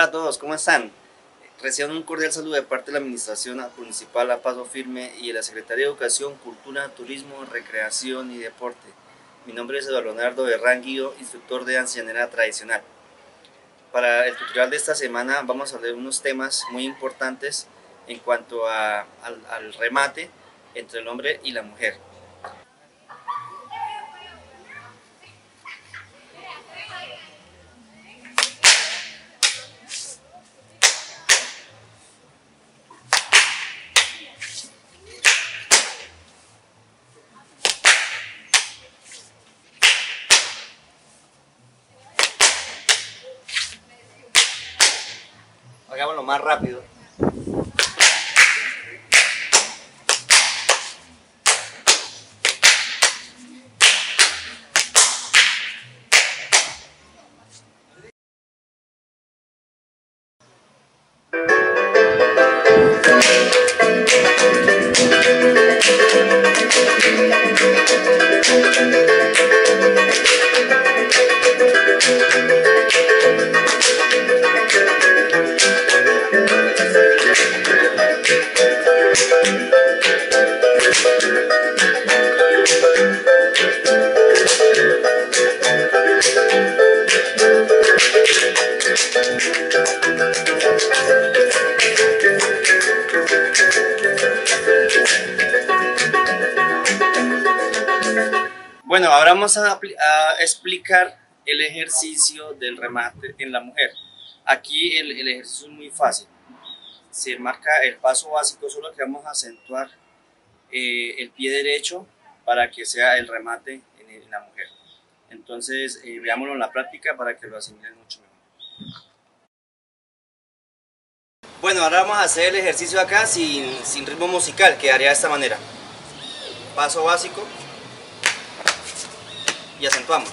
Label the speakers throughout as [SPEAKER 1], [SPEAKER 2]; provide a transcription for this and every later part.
[SPEAKER 1] a todos, ¿cómo están? Reciban un cordial saludo de parte de la Administración Municipal a Paso Firme y de la Secretaría de Educación, Cultura, Turismo, Recreación y Deporte. Mi nombre es Eduardo Leonardo Berrán Guido, instructor de danza llanera tradicional. Para el tutorial de esta semana vamos a hablar de unos temas muy importantes en cuanto al remate entre el hombre y la mujer. Hagámoslo más rápido. Bueno, ahora vamos a explicar el ejercicio del remate en la mujer. Aquí el ejercicio es muy fácil. Se marca el paso básico, solo que vamos a acentuar el pie derecho para que sea el remate en la mujer. Entonces, veámoslo en la práctica para que lo asimilen mucho mejor. Bueno, ahora vamos a hacer el ejercicio acá sin ritmo musical, quedaría de esta manera. Paso básico. Y acentuamos.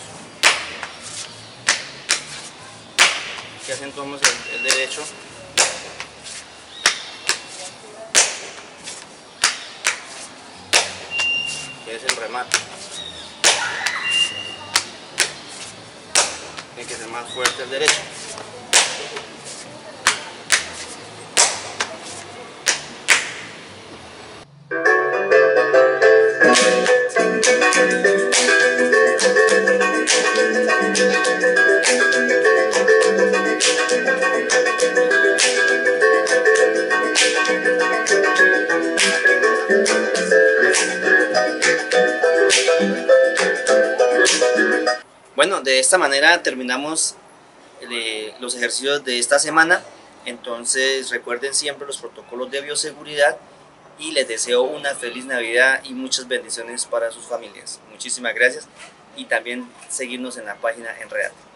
[SPEAKER 1] Y acentuamos el derecho. Que es el remate. Tiene que ser más fuerte el derecho. Bueno, de esta manera terminamos los ejercicios de esta semana. Entonces recuerden siempre los protocolos de bioseguridad y les deseo una feliz Navidad y muchas bendiciones para sus familias. Muchísimas gracias y también seguirnos en la página en Enredate.